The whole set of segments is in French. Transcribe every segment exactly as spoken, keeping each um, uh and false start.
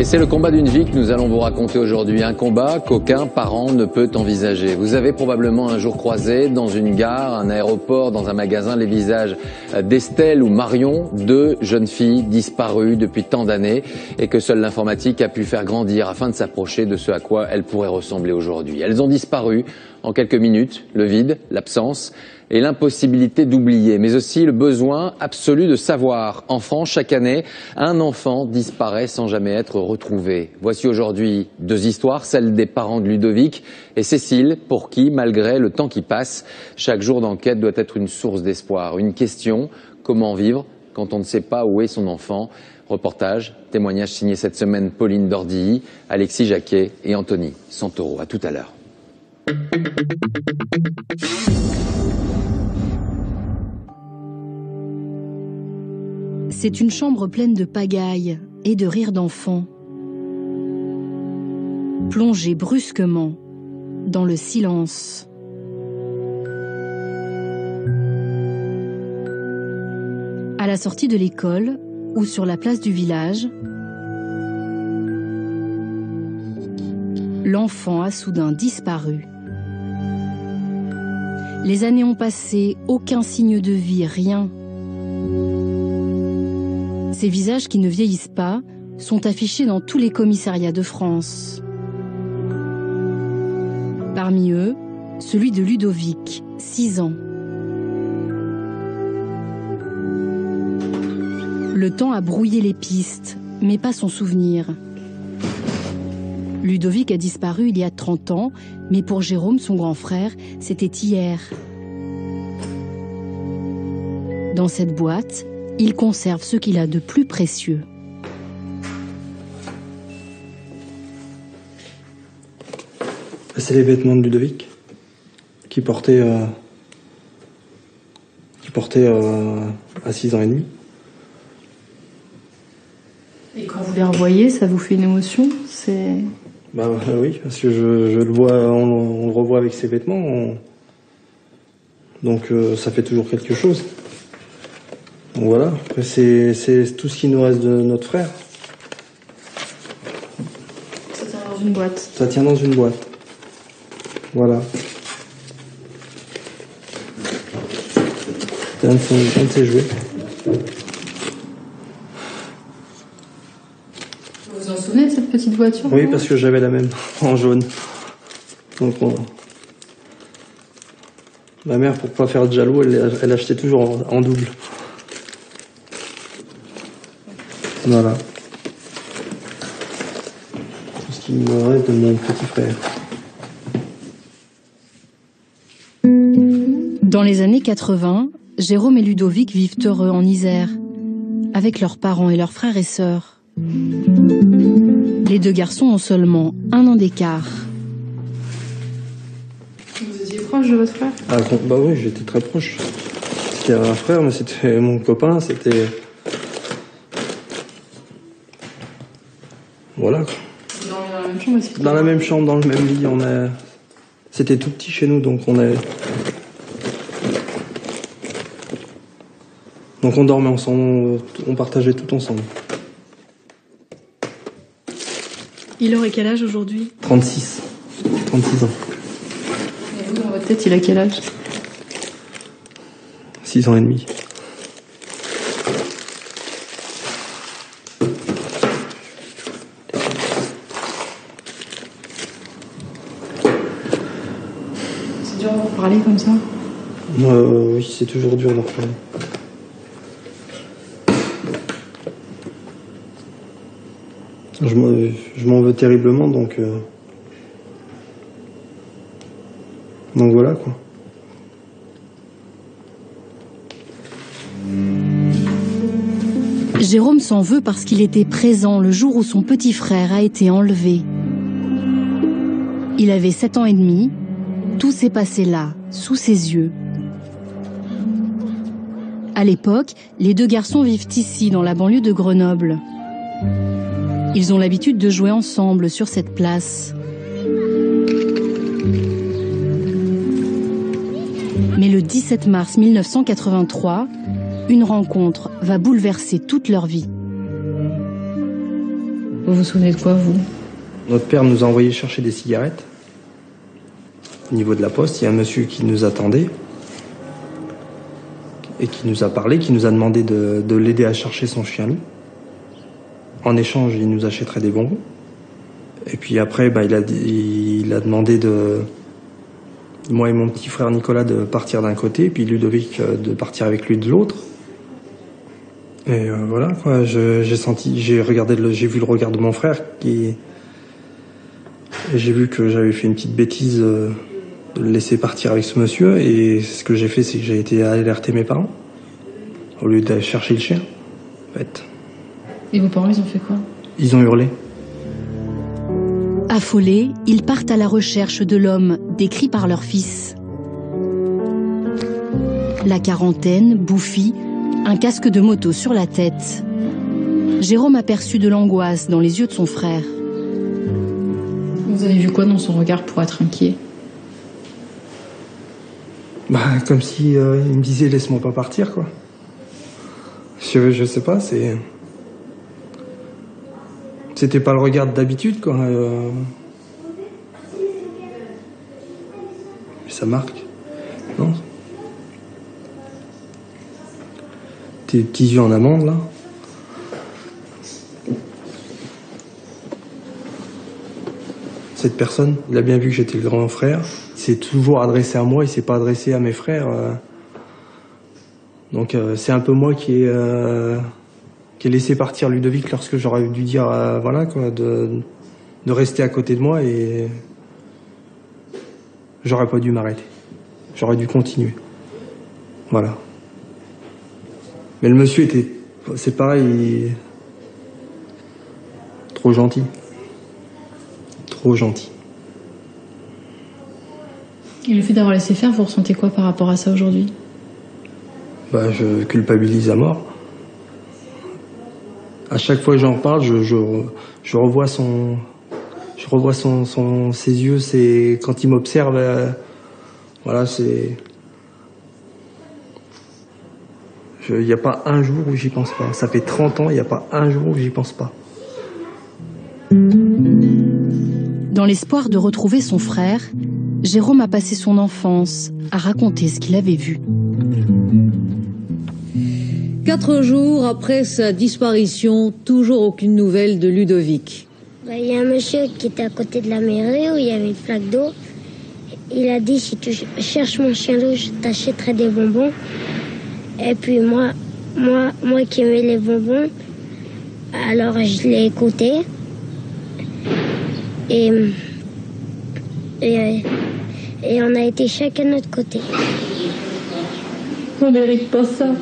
Et c'est le combat d'une vie que nous allons vous raconter aujourd'hui. Un combat qu'aucun parent ne peut envisager. Vous avez probablement un jour croisé dans une gare, un aéroport, dans un magasin, les visages d'Estelle ou Marion, deux jeunes filles disparues depuis tant d'années et que seule l'informatique a pu faire grandir afin de s'approcher de ce à quoi elles pourraient ressembler aujourd'hui. Elles ont disparu en quelques minutes, le vide, l'absence et l'impossibilité d'oublier, mais aussi le besoin absolu de savoir. Enfant, chaque année, un enfant disparaît sans jamais être retrouvé. Voici aujourd'hui deux histoires, celle des parents de Ludovic et Cécile, pour qui, malgré le temps qui passe, chaque jour d'enquête doit être une source d'espoir. Une question, comment vivre quand on ne sait pas où est son enfant? Reportage, témoignage signé cette semaine Pauline Dordilly, Alexis Jacquet et Anthony Santoro. À tout à l'heure. C'est une chambre pleine de pagaille et de rires d'enfants. Plongée brusquement dans le silence. À la sortie de l'école ou sur la place du village, l'enfant a soudain disparu. Les années ont passé, aucun signe de vie, rien. Ces visages qui ne vieillissent pas sont affichés dans tous les commissariats de France. Parmi eux, celui de Ludovic, six ans. Le temps a brouillé les pistes, mais pas son souvenir. Ludovic a disparu il y a trente ans, mais pour Jérôme, son grand frère, c'était hier. Dans cette boîte, il conserve ce qu'il a de plus précieux. C'est les vêtements de Ludovic qu'il portait, euh, qu'il portait euh, à six ans et demi. Et quand vous les revoyez, ça vous fait une émotion? C'est... Bah euh, oui, parce que je, je le vois, on, on le revoit avec ses vêtements, on... donc euh, ça fait toujours quelque chose. Donc voilà, après c'est, c'est tout ce qui nous reste de notre frère. Ça tient dans une boîte. Ça tient dans une boîte. Voilà. C'est un de ses, un de ses jouets. Vous vous en souvenez de cette petite voiture? Oui, parce que j'avais la même, en jaune. Donc on... Ma mère, pour pas faire de jaloux, elle, elle achetait toujours en, en double. Voilà. Tout ce qui me reste de mon petit frère. Dans les années quatre-vingts, Jérôme et Ludovic vivent heureux en Isère, avec leurs parents et leurs frères et sœurs. Les deux garçons ont seulement un an d'écart. Vous étiez proche de votre frère? Ah, bah oui, j'étais très proche. C'était un frère, mais c'était mon copain, c'était... Voilà. Dans la même chambre aussi. Dans la même chambre, dans le même lit, on a... C'était tout petit chez nous, donc on a... Donc on dormait ensemble, on partageait tout ensemble. Il aurait quel âge aujourd'hui? trente-six. trente-six ans. Et vous, dans votre tête, il a quel âge? six ans et demi. C'est dur d'en parler comme ça? Euh, oui, c'est toujours dur d'en reparler. Je m'en, je m'en veux terriblement, donc... Euh... Donc voilà, quoi. Jérôme s'en veut parce qu'il était présent le jour où son petit frère a été enlevé. Il avait sept ans et demi, tout s'est passé là, sous ses yeux. À l'époque, les deux garçons vivent ici, dans la banlieue de Grenoble. Ils ont l'habitude de jouer ensemble sur cette place. Mais le dix-sept mars mille neuf cent quatre-vingt-trois, une rencontre va bouleverser toute leur vie. Vous vous souvenez de quoi, vous? Notre père nous a envoyé chercher des cigarettes. Au niveau de la poste, il y a un monsieur qui nous attendait et qui nous a parlé, qui nous a demandé de, de l'aider à chercher son chien loup. En échange, il nous achèterait des bonbons. Et puis après, bah, il, a, il a demandé de moi et mon petit frère Nicolas de partir d'un côté, puis Ludovic de partir avec lui de l'autre. Et euh, voilà, quoi. Je, j'ai senti, j'ai regardé, le, j'ai vu le regard de mon frère qui, et j'ai vu que j'avais fait une petite bêtise. Euh, de le laisser partir avec ce monsieur, et ce que j'ai fait, c'est que j'ai été alerter mes parents au lieu d'aller chercher le chien, en fait. Et vos parents, ils ont fait quoi? Ils ont hurlé. Affolés, ils partent à la recherche de l'homme décrit par leur fils. La quarantaine, bouffi, un casque de moto sur la tête. Jérôme aperçut de l'angoisse dans les yeux de son frère. Vous avez vu quoi dans son regard pour être inquiet? Bah, comme si euh, il me disait laisse-moi pas partir, quoi. Je, je sais pas, c'est. C'était pas le regard d'habitude, quoi. Euh... Mais ça marque, non? Tes petits yeux en amande, là. Cette personne, il a bien vu que j'étais le grand frère. Il s'est toujours adressé à moi, il s'est pas adressé à mes frères. Euh... Donc euh, c'est un peu moi qui ai, euh... qui ai laissé partir Ludovic lorsque j'aurais dû dire, euh, voilà, quoi, de... de rester à côté de moi, et j'aurais pas dû m'arrêter. J'aurais dû continuer. Voilà. Mais le monsieur était, c'est pareil, il... trop gentil. Trop gentil. Et le fait d'avoir laissé faire, vous ressentez quoi par rapport à ça aujourd'hui? Bah, je culpabilise à mort. À chaque fois que j'en parle, je, je, je revois son, je revois son, son, ses yeux, c'est quand il m'observe. Euh, voilà, c'est. Il n'y a pas un jour où j'y pense pas. Ça fait trente ans, il n'y a pas un jour où j'y pense pas. Dans l'espoir de retrouver son frère, Jérôme a passé son enfance à raconter ce qu'il avait vu. Quatre jours après sa disparition, toujours aucune nouvelle de Ludovic. Il y a un monsieur qui était à côté de la mairie où il y avait une flaque d'eau. Il a dit, si tu cherches mon chien loup, je t'achèterai des bonbons. Et puis moi, moi, moi qui aimais les bonbons, alors je l'ai écouté. Et, et, et on a été chacun de notre côté. On mérite pas ça.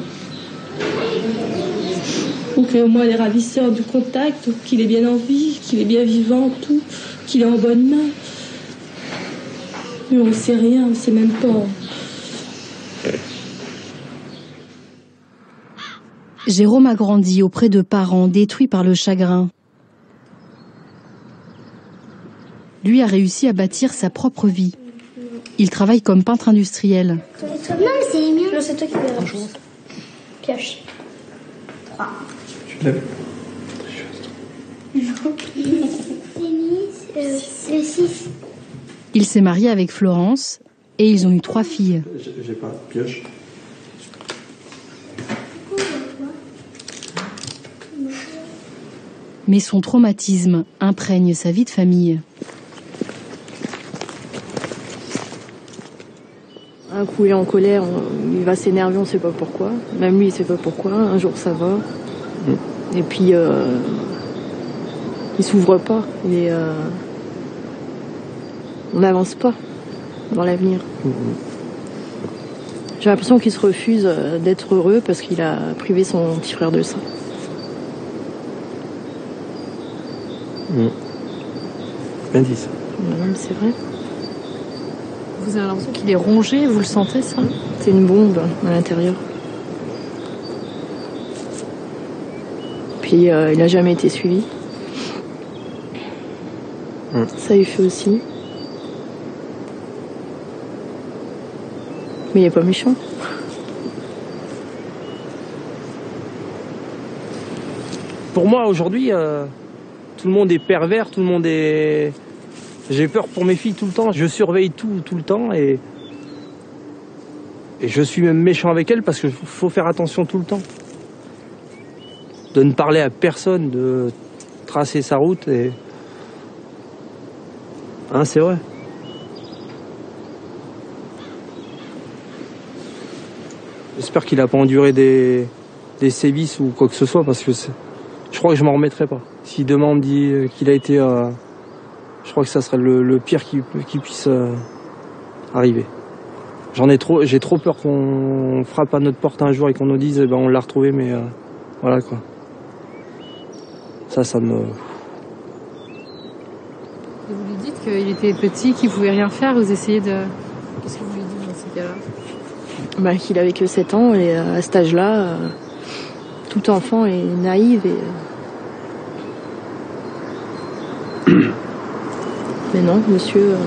Faut qu'il ait au moins les ravisseurs du contact, qu'il est bien en vie, qu'il est bien vivant, tout, qu'il est en bonne main. Mais on sait rien, on sait même pas. Jérôme a grandi auprès de parents détruits par le chagrin. Lui a réussi à bâtir sa propre vie. Il travaille comme peintre industriel. Non, mais c'est les miens. Non, c'est toi qui verras. Pioche. trois. Tu l'avais? Le six. Il s'est marié avec Florence et ils ont eu trois filles. J'ai pas. Pioche. Mais son traumatisme imprègne sa vie de famille. Un coup il est en colère, il va s'énerver, on ne sait pas pourquoi. Même lui il ne sait pas pourquoi, un jour ça va. Mmh. Et puis euh, il s'ouvre pas. Et, euh, on n'avance pas dans l'avenir. Mmh. J'ai l'impression qu'il se refuse d'être heureux parce qu'il a privé son petit frère de ça. Mmh. Bien dit ça. Mmh, c'est vrai. Vous avez l'impression qu'il est rongé, vous le sentez ça? C'est une bombe à l'intérieur. Puis euh, il n'a jamais été suivi. Mmh. Ça il fait aussi. Mais il n'est pas méchant. Pour moi aujourd'hui, euh, Tout le monde est pervers, tout le monde est... J'ai peur pour mes filles tout le temps, je surveille tout, tout le temps et... Et je suis même méchant avec elles parce qu'il faut faire attention tout le temps. De ne parler à personne, de tracer sa route et... Hein, c'est vrai. J'espère qu'il n'a pas enduré des, des sévices ou quoi que ce soit parce que je crois que je m'en remettrai pas. Si demain on me dit qu'il a été... Euh, je crois que ça serait le, le pire qui, qui puisse euh, arriver. J'en ai trop, j'ai trop peur qu'on frappe à notre porte un jour et qu'on nous dise eh ben, on l'a retrouvé mais euh, voilà quoi. Ça, ça me... Et vous lui dites qu'il était petit, qu'il pouvait rien faire, vous essayez de... Qu'est-ce que vous lui dites dans ces cas-là? Bah, qu'il avait que sept ans et euh, à cet âge-là, euh, tout enfant est naïf et... Euh... Mais non, monsieur... Euh...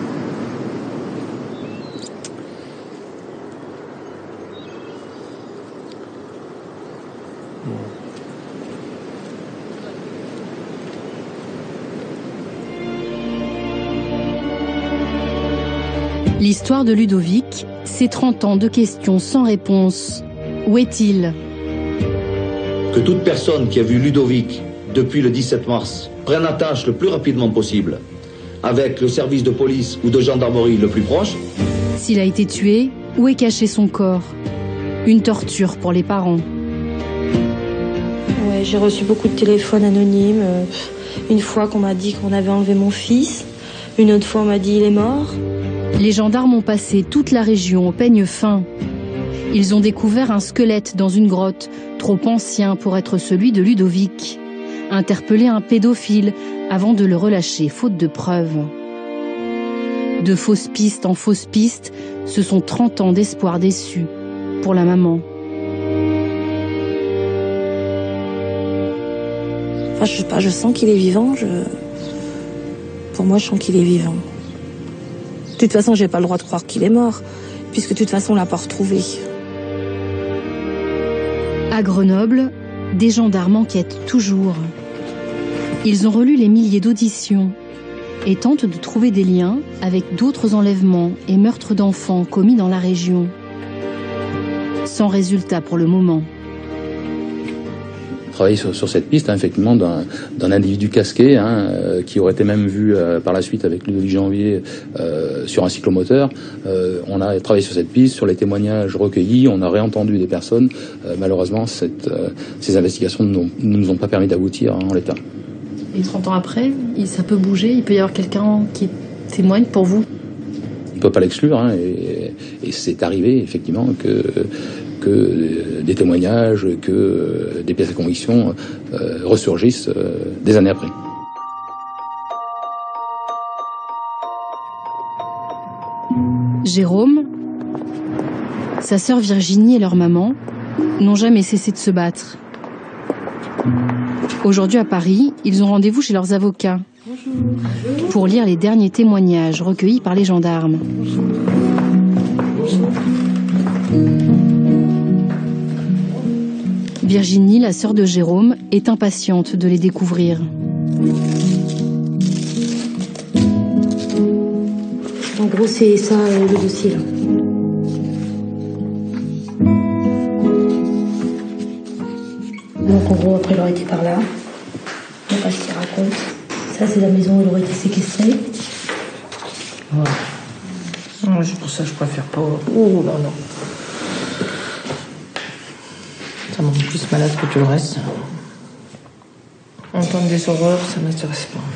L'histoire de Ludovic, c'est trente ans de questions sans réponse. Où est-il? Que toute personne qui a vu Ludovic depuis le dix-sept mars prenne attache le plus rapidement possible avec le service de police ou de gendarmerie le plus proche. S'il a été tué, où est caché son corps? Une torture pour les parents. Ouais, j'ai reçu beaucoup de téléphones anonymes. Une fois qu'on m'a dit qu'on avait enlevé mon fils. Une autre fois on m'a dit il est mort. Les gendarmes ont passé toute la région au peigne fin. Ils ont découvert un squelette dans une grotte, trop ancien pour être celui de Ludovic. Interpellé un pédophile avant de le relâcher, faute de preuves. De fausses pistes en fausses pistes, ce sont trente ans d'espoir déçus pour la maman. Enfin, je sais pas, je sens qu'il est vivant. Je... Pour moi, je sens qu'il est vivant. De toute façon, j'ai pas le droit de croire qu'il est mort, puisque de toute façon, on l'a pas retrouvé. À Grenoble, des gendarmes enquêtent toujours. Ils ont relu les milliers d'auditions et tentent de trouver des liens avec d'autres enlèvements et meurtres d'enfants commis dans la région. Sans résultat pour le moment. Travailler sur, sur cette piste, hein, effectivement, d'un, d'un individu casqué, hein, euh, qui aurait été même vu euh, par la suite avec Ludovic Janvier euh, sur un cyclomoteur. Euh, on a travaillé sur cette piste, sur les témoignages recueillis, on a réentendu des personnes. Euh, malheureusement, cette, euh, ces investigations ne nous ont pas permis d'aboutir, hein, en l'état. Et trente ans après, ça peut bouger, il peut y avoir quelqu'un qui témoigne pour vous? On ne peut pas l'exclure, hein, et, et c'est arrivé, effectivement, que... que des témoignages, que des pièces de conviction euh, ressurgissent euh, des années après. Jérôme, sa sœur Virginie et leur maman n'ont jamais cessé de se battre. Aujourd'hui à Paris, ils ont rendez-vous chez leurs avocats pour lire les derniers témoignages recueillis par les gendarmes. Virginie, la sœur de Jérôme, est impatiente de les découvrir. En gros, c'est ça euh, le dossier là. Donc en gros, après il aurait été par là. Je sais pas ce qu'il raconte. Ça, c'est la maison où il aurait été séquestré. Ouais. Non, c'est pour ça que je préfère pas. Oh non, non. Ça me rend plus malade que tout le reste. Entendre des horreurs, ça m'intéresse pas.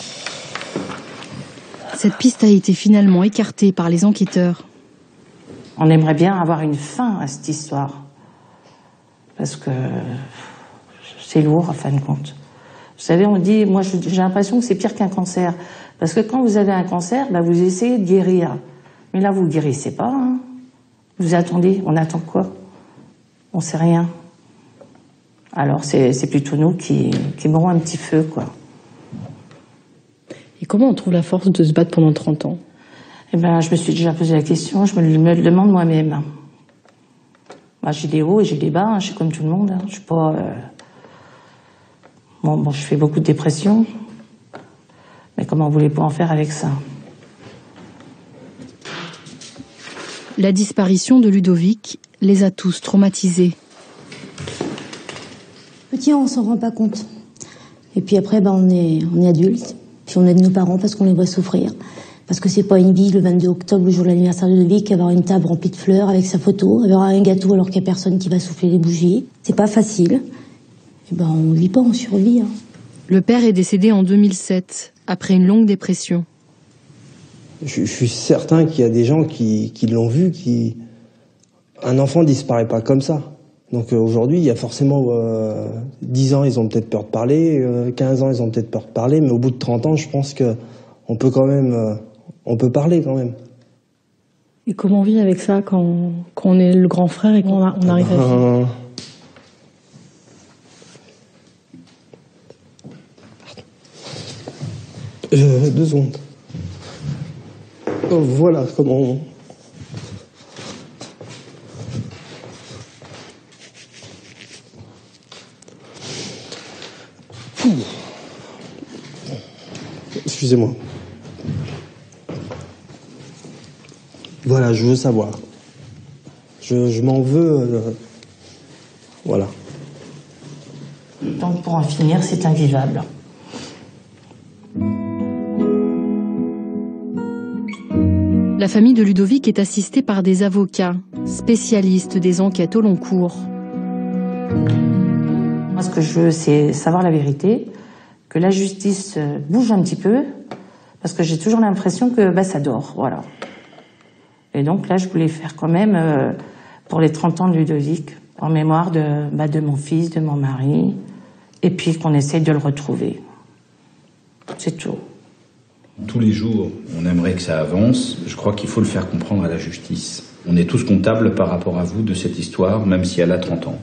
Cette piste a été finalement écartée par les enquêteurs. On aimerait bien avoir une fin à cette histoire. Parce que c'est lourd, en fin de compte. Vous savez, on dit, moi j'ai l'impression que c'est pire qu'un cancer. Parce que quand vous avez un cancer, bah, vous essayez de guérir. Mais là, vous ne guérissez pas. Hein. Vous attendez, on attend quoi? On sait rien. Alors c'est, c'est plutôt nous qui, qui mourons un petit feu, quoi. Et comment on trouve la force de se battre pendant trente ans? Eh ben, je me suis déjà posé la question, je me le, me le demande moi-même. Bah, j'ai des hauts et j'ai des bas, hein, je suis comme tout le monde. Hein. Je suis pas... Euh... Bon, bon, je fais beaucoup de dépression. Mais comment voulez-vous en faire avec ça? La disparition de Ludovic les a tous traumatisés. Petit, on s'en rend pas compte. Et puis après, ben, on est, on est adulte. Puis on aide nos parents parce qu'on les voit souffrir. Parce que c'est pas une vie, le vingt-deux octobre, le jour de l'anniversaire de Ludovic, avoir une table remplie de fleurs avec sa photo, avoir un gâteau alors qu'il y a personne qui va souffler les bougies. C'est pas facile. Et ben, on vit pas, on survit. Hein. Le père est décédé en deux mille sept, après une longue dépression. Je, je suis certain qu'il y a des gens qui, qui l'ont vu, qui... Un enfant disparaît pas comme ça. Donc euh, aujourd'hui, il y a forcément euh, dix ans, ils ont peut-être peur de parler, euh, quinze ans, ils ont peut-être peur de parler, mais au bout de trente ans, je pense que on peut quand même, euh, on peut parler quand même. Et comment on vit avec ça quand, quand on est le grand frère et qu'on on arrive à vivre? Euh, deux secondes. Oh, voilà comment on... Excusez-moi. Voilà, je veux savoir. Je, je m'en veux. Euh, voilà. Donc pour en finir, c'est invivable. La famille de Ludovic est assistée par des avocats, spécialistes des enquêtes au long cours. Moi, ce que je veux, c'est savoir la vérité, que la justice bouge un petit peu, parce que j'ai toujours l'impression que bah, ça dort, voilà. Et donc là, je voulais faire quand même, euh, pour les trente ans de Ludovic, en mémoire de, bah, de mon fils, de mon mari, et puis qu'on essaye de le retrouver. C'est tout. Tous les jours, on aimerait que ça avance. Je crois qu'il faut le faire comprendre à la justice. On est tous comptables par rapport à vous de cette histoire, même si elle a trente ans.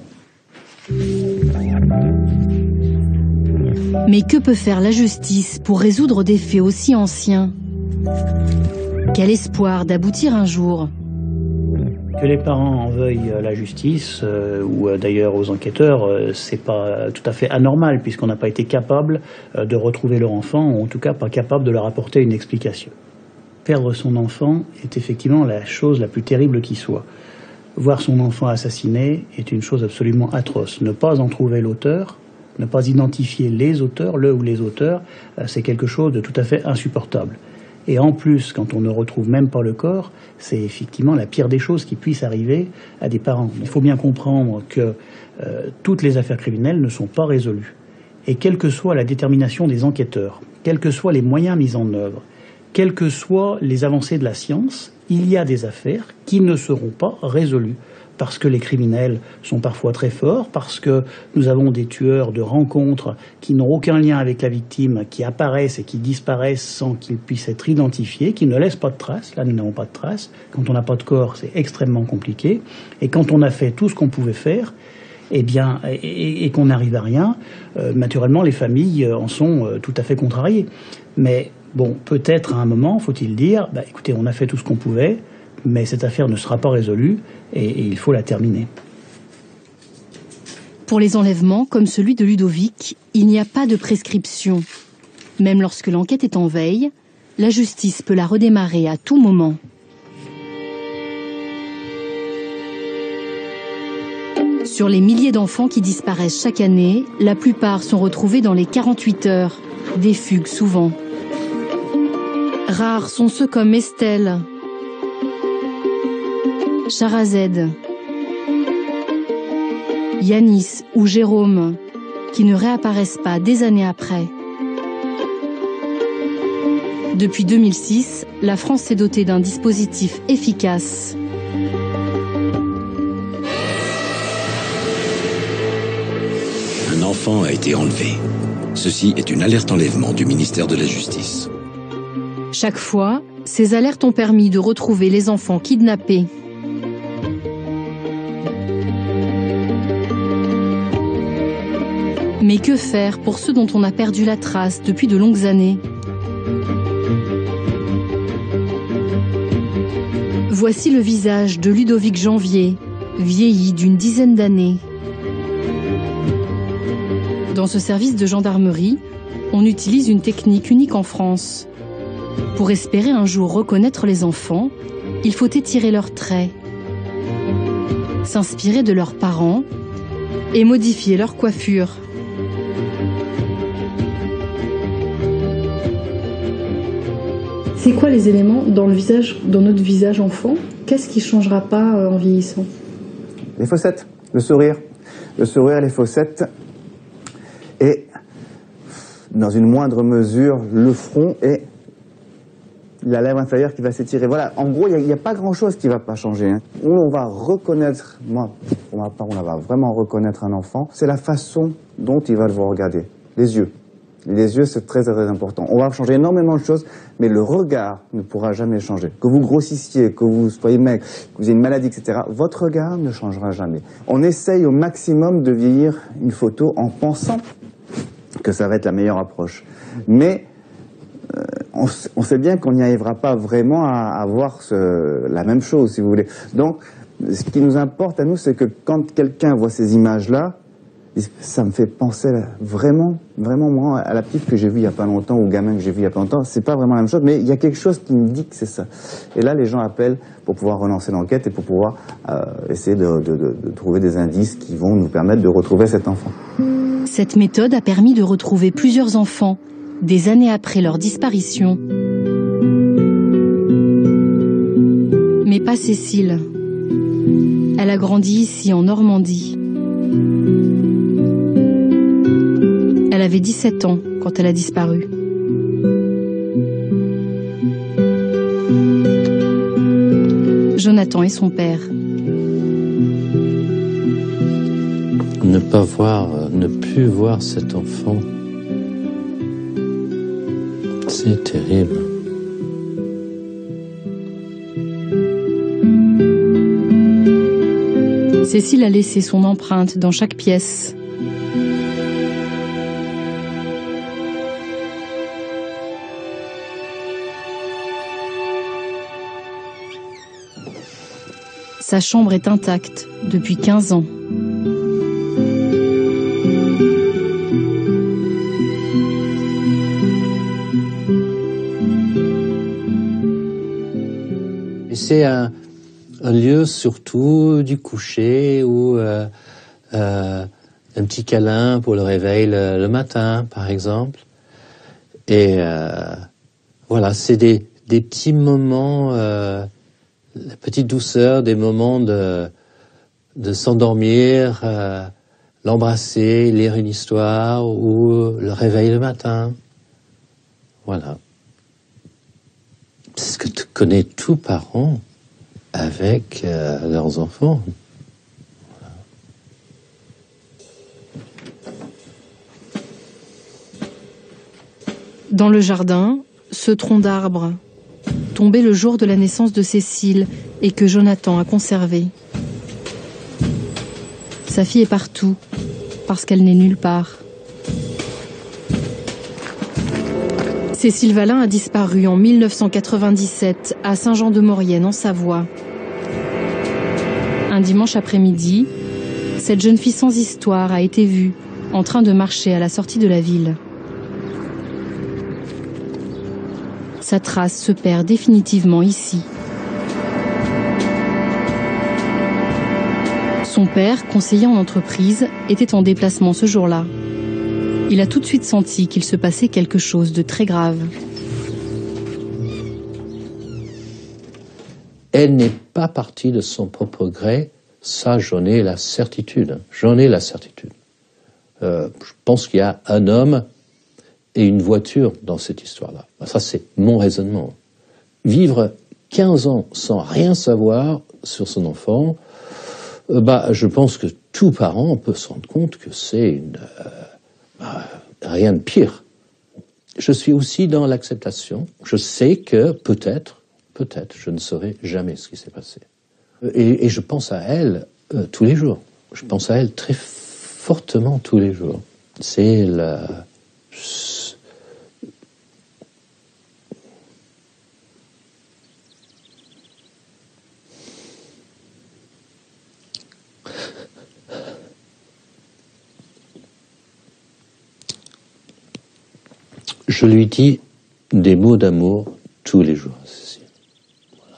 Mais que peut faire la justice pour résoudre des faits aussi anciens? Quel espoir d'aboutir un jour? Que les parents en veuillent à la justice euh, ou euh, d'ailleurs aux enquêteurs, euh, c'est pas tout à fait anormal puisqu'on n'a pas été capable euh, de retrouver leur enfant ou en tout cas pas capable de leur apporter une explication. Perdre son enfant est effectivement la chose la plus terrible qui soit. Voir son enfant assassiné est une chose absolument atroce. Ne pas en trouver l'auteur, ne pas identifier les auteurs, le ou les auteurs, euh, c'est quelque chose de tout à fait insupportable. Et en plus, quand on ne retrouve même pas le corps, c'est effectivement la pire des choses qui puisse arriver à des parents. Il faut bien comprendre que euh, toutes les affaires criminelles ne sont pas résolues. Et quelle que soit la détermination des enquêteurs, quels que soient les moyens mis en œuvre, quelles que soient les avancées de la science, il y a des affaires qui ne seront pas résolues. Parce que les criminels sont parfois très forts, parce que nous avons des tueurs de rencontres qui n'ont aucun lien avec la victime, qui apparaissent et qui disparaissent sans qu'ils puissent être identifiés, qui ne laissent pas de traces. Là, nous n'avons pas de traces. Quand on n'a pas de corps, c'est extrêmement compliqué. Et quand on a fait tout ce qu'on pouvait faire, eh bien, et, et qu'on n'arrive à rien, euh, naturellement, les familles en sont euh, tout à fait contrariées. Mais bon, peut-être à un moment, faut-il dire, bah, écoutez, on a fait tout ce qu'on pouvait, mais cette affaire ne sera pas résolue et, et il faut la terminer. Pour les enlèvements, comme celui de Ludovic, il n'y a pas de prescription. Même lorsque l'enquête est en veille, la justice peut la redémarrer à tout moment. Sur les milliers d'enfants qui disparaissent chaque année, la plupart sont retrouvés dans les quarante-huit heures, des fugues souvent. Rares sont ceux comme Estelle, Charazed, Yanis ou Jérôme, qui ne réapparaissent pas des années après. Depuis deux mille six, la France s'est dotée d'un dispositif efficace. Un enfant a été enlevé. Ceci est une alerte enlèvement du ministère de la Justice. Chaque fois, ces alertes ont permis de retrouver les enfants kidnappés. Mais que faire pour ceux dont on a perdu la trace depuis de longues années? Voici le visage de Ludovic Janvier, vieilli d'une dizaine d'années. Dans ce service de gendarmerie, on utilise une technique unique en France. Pour espérer un jour reconnaître les enfants, il faut étirer leurs traits, s'inspirer de leurs parents et modifier leur coiffure. C'est quoi les éléments dans le visage, dans notre visage enfant? Qu'est-ce qui ne changera pas euh, en vieillissant? Les fossettes, le sourire. Le sourire, les fossettes. Et, dans une moindre mesure, le front et la lèvre inférieure qui va s'étirer. Voilà, en gros, il n'y a, a pas grand-chose qui ne va pas changer. Hein. Où on va reconnaître, moi, pour ma part, on va vraiment reconnaître un enfant, c'est la façon dont il va vous regarder. Les yeux. Les yeux, c'est très, très important. On va changer énormément de choses, mais le regard ne pourra jamais changer. Que vous grossissiez, que vous soyez maigre, que vous ayez une maladie, et cetera, votre regard ne changera jamais. On essaye au maximum de vieillir une photo en pensant que ça va être la meilleure approche. Mais euh, on, on sait bien qu'on n'y arrivera pas vraiment à avoir ce, la même chose, si vous voulez. Donc, ce qui nous importe à nous, c'est que quand quelqu'un voit ces images-là, ça me fait penser vraiment, vraiment moi, à la petite que j'ai vue il n'y a pas longtemps, ou au gamin que j'ai vu il n'y a pas longtemps. C'est pas vraiment la même chose, mais il y a quelque chose qui me dit que c'est ça. Et là, les gens appellent pour pouvoir relancer l'enquête et pour pouvoir euh, essayer de, de, de, de trouver des indices qui vont nous permettre de retrouver cet enfant. Cette méthode a permis de retrouver plusieurs enfants, des années après leur disparition. Mais pas Cécile. Elle a grandi ici, en Normandie. Elle avait dix-sept ans quand elle a disparu. Jonathan est son père. Ne pas voir, ne plus voir cet enfant, c'est terrible. Cécile a laissé son empreinte dans chaque pièce. Sa chambre est intacte depuis quinze ans. C'est un, un lieu surtout du coucher où euh, euh, un petit câlin pour le réveil le, le matin, par exemple. Et euh, voilà, c'est des, des petits moments, euh, la petite douceur, des moments de, de s'endormir, euh, l'embrasser, lire une histoire ou le réveil le matin. Voilà. C'est ce que connaît tout parent avec euh, leurs enfants. Voilà. Dans le jardin, ce tronc d'arbre, tombé le jour de la naissance de Cécile et que Jonathan a conservé. Sa fille est partout, parce qu'elle n'est nulle part. Cécile Valin a disparu en mille neuf cent quatre-vingt-dix-sept à Saint-Jean-de-Maurienne en Savoie. Un dimanche après-midi, cette jeune fille sans histoire a été vue en train de marcher à la sortie de la ville. Sa trace se perd définitivement ici. Son père, conseiller en entreprise, était en déplacement ce jour-là. Il a tout de suite senti qu'il se passait quelque chose de très grave. Elle n'est pas partie de son propre gré, ça j'en ai la certitude. J'en ai la certitude. Euh, je pense qu'il y a un homme et une voiture dans cette histoire-là. Ça c'est mon raisonnement. Vivre quinze ans sans rien savoir sur son enfant, euh, bah, je pense que tout parent peut se rendre compte que c'est une... Euh, rien de pire. Je suis aussi dans l'acceptation. Je sais que peut-être, peut-être, je ne saurai jamais ce qui s'est passé. Et, et je pense à elle euh, tous les jours. Je pense à elle très fortement tous les jours. C'est la... Je lui dis des mots d'amour tous les jours. Voilà.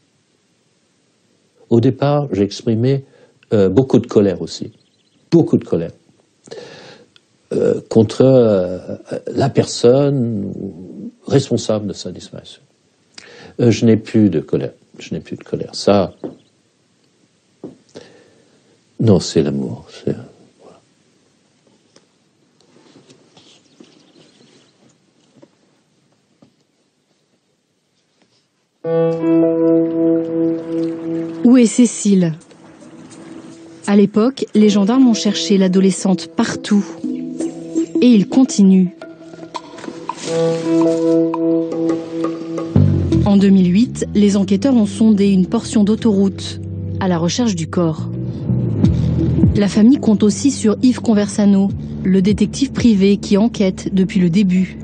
Au départ, j'exprimais euh, beaucoup de colère aussi. Beaucoup de colère. Euh, contre euh, la personne responsable de sa disparition. Euh, je n'ai plus de colère. Je n'ai plus de colère. Ça, non, c'est l'amour. C'est... Où est Cécile? À l'époque, les gendarmes ont cherché l'adolescente partout. Et ils continuent. En deux mille huit, les enquêteurs ont sondé une portion d'autoroute à la recherche du corps. La famille compte aussi sur Yves Conversano, le détective privé qui enquête depuis le début.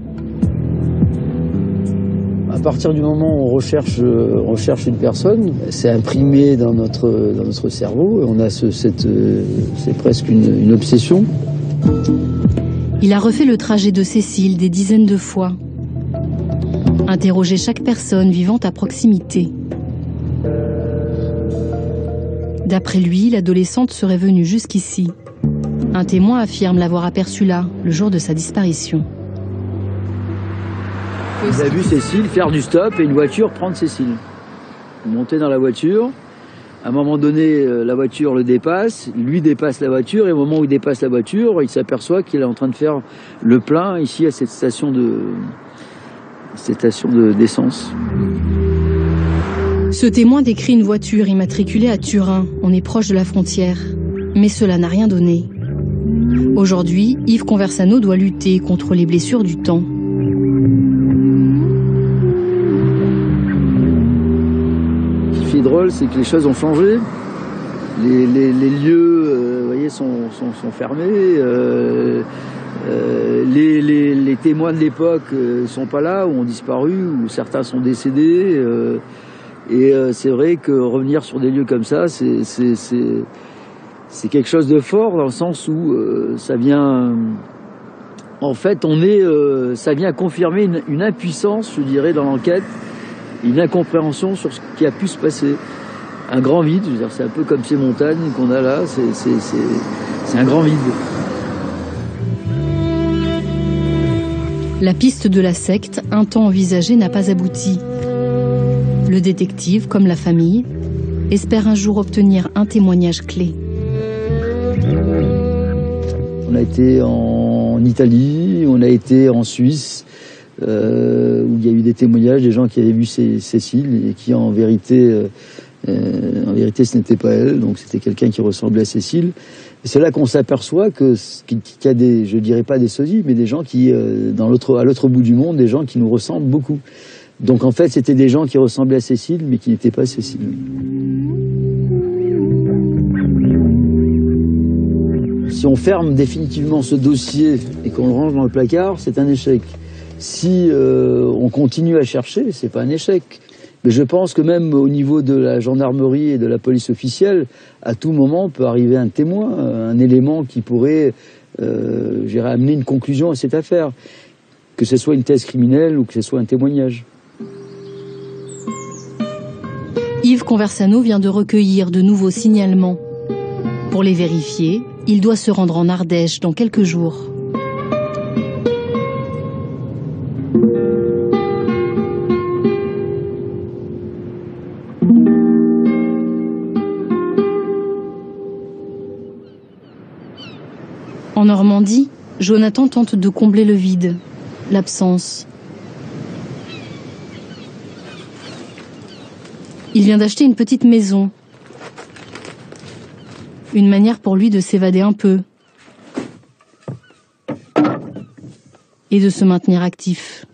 À partir du moment où on recherche, euh, on recherche une personne, c'est imprimé dans notre, dans notre cerveau. Et on a ce, cette, euh, c'est presque une, une obsession. Il a refait le trajet de Cécile des dizaines de fois. Interrogé chaque personne vivant à proximité. D'après lui, l'adolescente serait venue jusqu'ici. Un témoin affirme l'avoir aperçue là, le jour de sa disparition. Il a vu Cécile faire du stop et une voiture prendre Cécile. Monter dans la voiture. À un moment donné, la voiture le dépasse, lui dépasse la voiture, et au moment où il dépasse la voiture, il s'aperçoit qu'il est en train de faire le plein ici à cette station de, cette station de, d'essence. Ce témoin décrit une voiture immatriculée à Turin. On est proche de la frontière. Mais cela n'a rien donné. Aujourd'hui, Yves Conversano doit lutter contre les blessures du temps. Ce qui est drôle, c'est que les choses ont changé. Les, les, les lieux, euh, vous voyez, sont, sont, sont fermés. Euh, euh, les, les, les témoins de l'époque euh, sont pas là, ou ont disparu, ou certains sont décédés. Euh, et euh, c'est vrai que revenir sur des lieux comme ça, c'est, c'est, c'est, c'est quelque chose de fort, dans le sens où euh, ça vient... En fait, on est, euh, ça vient confirmer une, une impuissance, je dirais, dans l'enquête, une incompréhension sur ce qui a pu se passer. Un grand vide, je veux dire, c'est un peu comme ces montagnes qu'on a là, c'est, c'est, c'est, c'est un grand vide. La piste de la secte, un temps envisagée, n'a pas abouti. Le détective, comme la famille, espère un jour obtenir un témoignage clé. On a été en Italie, on a été en Suisse, euh, où il y a eu des témoignages des gens qui avaient vu Cécile et qui, en vérité, euh, euh, en vérité, ce n'était pas elle, donc c'était quelqu'un qui ressemblait à Cécile. Et c'est là qu'on s'aperçoit que qu'il y a des, je dirais pas des sosies, mais des gens qui, euh, dans l'autre, à l'autre bout du monde, des gens qui nous ressemblent beaucoup. Donc en fait, c'était des gens qui ressemblaient à Cécile, mais qui n'étaient pas Cécile. Si on ferme définitivement ce dossier et qu'on le range dans le placard, c'est un échec. Si euh, on continue à chercher, c'est pas un échec. Mais je pense que même au niveau de la gendarmerie et de la police officielle, à tout moment peut arriver un témoin, un élément qui pourrait, euh, j'irais, amener une conclusion à cette affaire. Que ce soit une thèse criminelle ou que ce soit un témoignage. Yves Conversano vient de recueillir de nouveaux signalements. Pour les vérifier, il doit se rendre en Ardèche dans quelques jours. En Normandie, Jonathan tente de combler le vide, l'absence. Il vient d'acheter une petite maison. Une manière pour lui de s'évader un peu. Et de se maintenir actif.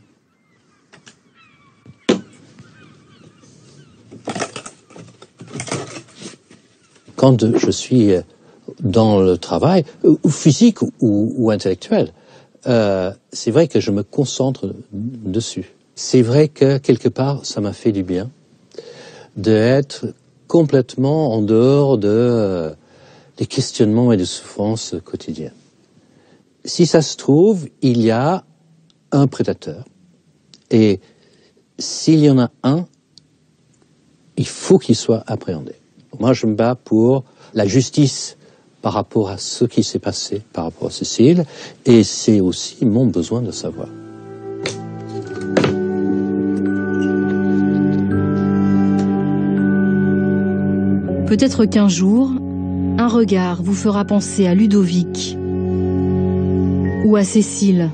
Quand je suis dans le travail, ou physique ou, ou intellectuel, euh, c'est vrai que je me concentre dessus. C'est vrai que quelque part, ça m'a fait du bien d'être complètement en dehors de, euh, des questionnements et des souffrances quotidiennes. Si ça se trouve, il y a un prédateur. Et s'il y en a un, il faut qu'il soit appréhendé. Moi, je me bats pour la justice par rapport à ce qui s'est passé par rapport à Cécile, et c'est aussi mon besoin de savoir. Peut-être qu'un jour, un regard vous fera penser à Ludovic ou à Cécile.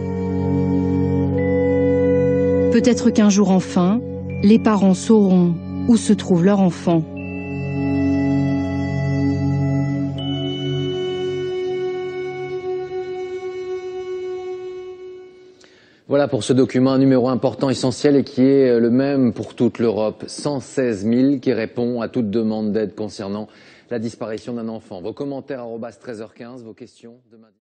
Peut-être qu'un jour enfin, les parents sauront où se trouve leur enfant. Voilà pour ce document, un numéro important, essentiel et qui est le même pour toute l'Europe. cent seize mille qui répond à toute demande d'aide concernant la disparition d'un enfant. Vos commentaires arobase treize heures quinze, vos questions demain.